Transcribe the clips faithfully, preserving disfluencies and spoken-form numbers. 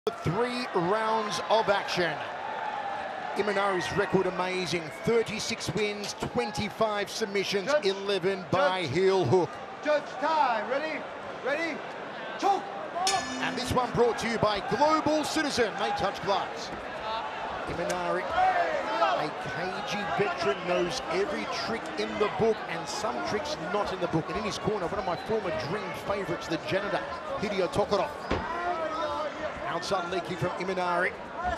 Three rounds of action. Imanari's record amazing. thirty-six wins, twenty-five submissions, Judge, eleven by Judge, heel hook. Judge time. Ready? Ready? Choke! And this one brought to you by Global Citizen. They touch gloves. Imanari, a cagey veteran, knows every trick in the book and some tricks not in the book. And in his corner, one of my former dream favourites, the janitor, Hideo Tokarov. Outside leg kick from Imanari.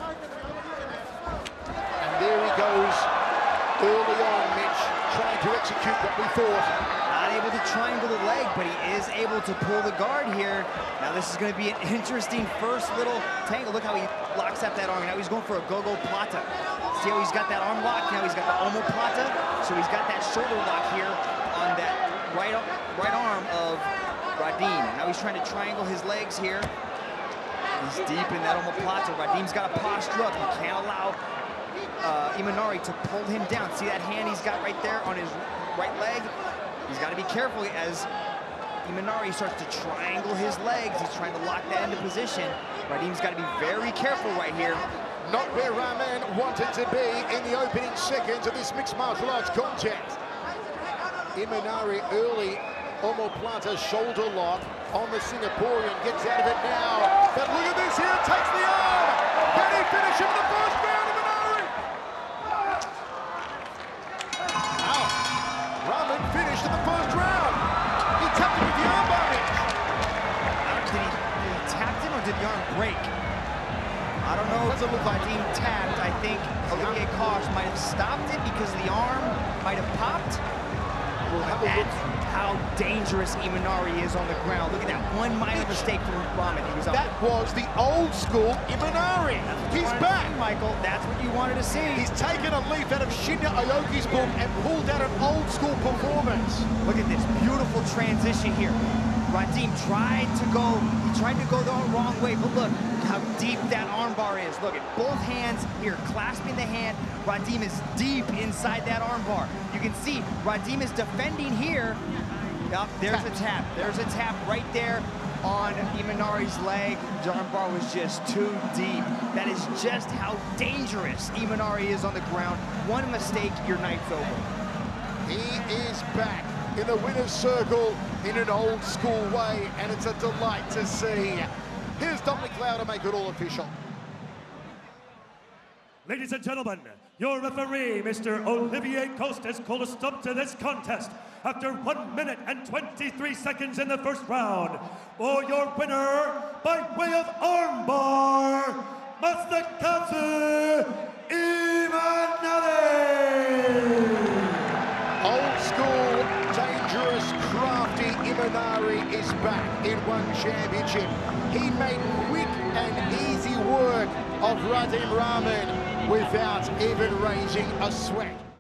And there he goes, early on, Mitch, trying to execute what we thought. Not able to triangle the leg, but he is able to pull the guard here. Now this is going to be an interesting first little tangle. Look how he locks up that arm. Now he's going for a go-go plata. See how he's got that arm lock? Now he's got the omoplata. So he's got that shoulder lock here on that right, right arm of Radeem. Now he's trying to triangle his legs here. He's deep in that omoplata. Radeem's got to posture up. He can't allow uh, Imanari to pull him down. See that hand he's got right there on his right leg? He's got to be careful as Imanari starts to triangle his legs. He's trying to lock that into position. Radeem's got to be very careful right here. Not where Rahman wanted to be in the opening seconds of this mixed martial arts contest. Imanari early omoplata shoulder lock on the Singaporean, gets out of it now. But look at this here, takes the arm. Can he finish him in the first round, Imanari? Wow. Rahman finished in the first round. He tapped him with the armbar. Did he, did he tap him or did the arm break? I don't know. Doesn't look like Radeem tapped. I think Olivier Koch might have stopped it because the arm might have popped. We'll have a look. That's how dangerous Imanari is on the ground. Look at that one minor mistake from Rahman. He was up. That was the old school Imanari. He's back. See, Michael, that's what you wanted to see. He's taken a leaf out of Shinya Aoki's book and pulled out an old school performance. Look at this beautiful transition here. Radeem tried to go, he tried to go the wrong way, but look how deep that armbar is. Look at both hands here, clasping the hand. Radeem is deep inside that armbar. You can see Radeem is defending here. Yep, there's tap. a tap. There's a tap right there on Imanari's leg. The armbar was just too deep. That is just how dangerous Imanari is on the ground. One mistake, your night's over. He is back in the winner's circle in an old school way, and it's a delight to see. Here's Dominic Cloud to make it all official. Ladies and gentlemen, your referee, Mister Olivier Koch, has called a stop to this contest after one minute and twenty-three seconds in the first round. For your winner, by way of armbar, Masakazu Imanari! Old school, dangerous, crafty Imanari is back in one championship. He made quick and easy work of Radeem Rahman without even raising a sweat.